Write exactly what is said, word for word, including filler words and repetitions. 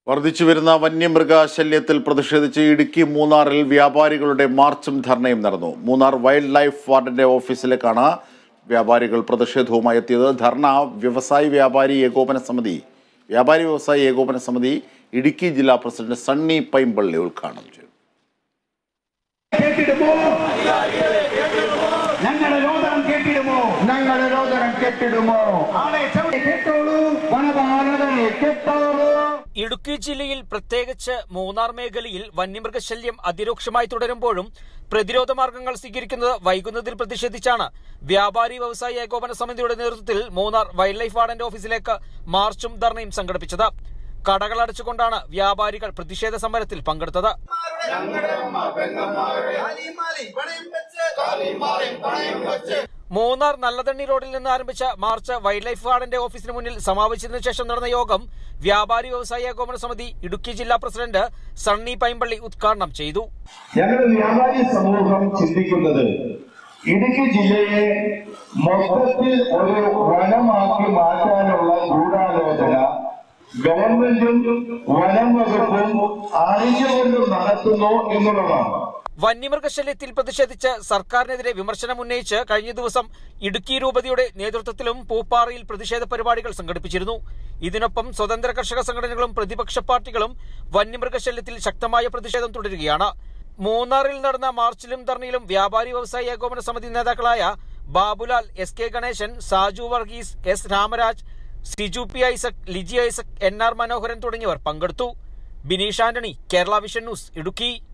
വർദ്ധിച്ചുവരുന്ന വന്യമൃഗശല്യത്തിൽ പ്രതിഷേധിച്ച് ഇടുക്കി മൂന്നാറിൽ വ്യാപാരികളുടെ മാർച്ചും ധർണയും നടന്നു. മൂന്നാർ വൈൽഡ് ലൈഫ് വാർഡിന്റെ ഓഫീസിലേക്കാണ് വ്യാപാരികൾ പ്രതിഷേധവുമായി എത്തിയത്. ധർണ വ്യവസായി വ്യാപാരി ഏകോപന സമിതി വ്യാപാരി വ്യവസായി ഏകോപന സമിതി ഇടുക്കി ജില്ലാ പ്രസിഡന്റ് സണ്ണി പൈമ്പള്ളി ഉദ്ഘാടനം ചെയ്തു. ഇടുക്കി ജില്ലയിൽ പ്രത്യേകിച്ച് മൂന്നാർ മേഖലയിൽ വന്യമൃഗശല്യം അതിരൂക്ഷമായി തുടരുമ്പോഴും പ്രതിരോധ മാർഗങ്ങൾ സ്വീകരിക്കുന്നത് വൈകുന്നതിൽ പ്രതിഷേധിച്ചാണ് വ്യാപാരി വ്യവസായി ഏകോപന സമിതിയുടെ നേതൃത്വത്തിൽ മൂന്നാർ വൈൽഡ് ലൈഫ് വാർഡന്റെ ഓഫീസിലേക്ക് മാർച്ചും ധർണയും സംഘടിപ്പിച്ചത്. കടകൾ അടച്ചുകൊണ്ടാണ് വ്യാപാരികൾ പ്രതിഷേധ സമരത്തിൽ പങ്കെടുത്തത്. മൂന്നാർ നല്ലതണ്ണി റോഡിൽ നിന്ന് ആരംഭിച്ച മാർച്ച് വൈൽഡ് ലൈഫ് വാർഡന്റെ ഓഫീസിന് മുന്നിൽ സമാപിച്ചതിനു ശേഷം നടന്ന യോഗം വ്യാപാരി വ്യവസായി ഏകോപന സമിതി ഇടുക്കി ജില്ലാ പ്രസിഡന്റ് സണ്ണി പൈമ്പള്ളി ഉദ്ഘാടനം ചെയ്തു. ഞങ്ങളുടെ വ്യാപാരി സമൂഹം ചിന്തിക്കുന്നത് ഇടുക്കി ജില്ലയെ മൊത്തത്തിൽ ഒരു വനമാക്കി മാറ്റാനുള്ള ഗൂഢാലോചന ഗവൺമെന്റും വനം വകുപ്പും അറിഞ്ഞുകൊണ്ട് നടത്തുന്നു എന്നുള്ളതാണ്. വന്യമൃഗശല്യത്തിൽ പ്രതിഷേധിച്ച് സർക്കാരിനെതിരെ വിമർശനം ഉന്നയിച്ച് കഴിഞ്ഞ ദിവസം ഇടുക്കി രൂപതയുടെ നേതൃത്വത്തിലും പൂപ്പാറയിൽ പ്രതിഷേധ പരിപാടികൾ സംഘടിപ്പിച്ചിരുന്നു. ഇതിനൊപ്പം സ്വതന്ത്ര കർഷക സംഘടനകളും പ്രതിപക്ഷ പാർട്ടികളും വന്യമൃഗശല്യത്തിൽ ശക്തമായ പ്രതിഷേധം തുടരുകയാണ്. മൂന്നാറിൽ നടന്ന മാർച്ചിലും ധർണയിലും വ്യാപാരി വ്യവസായി ഏകോപന സമിതി നേതാക്കളായ Babulal, S K Ganesan, Saju Varghese, S Ramaraj, Siju P Isaac, Liji Isaac, N R Manoharan തുടങ്ങിയവർ പങ്കെടുത്തു. Bineesh Antony, Kerala Vision news, Idukki.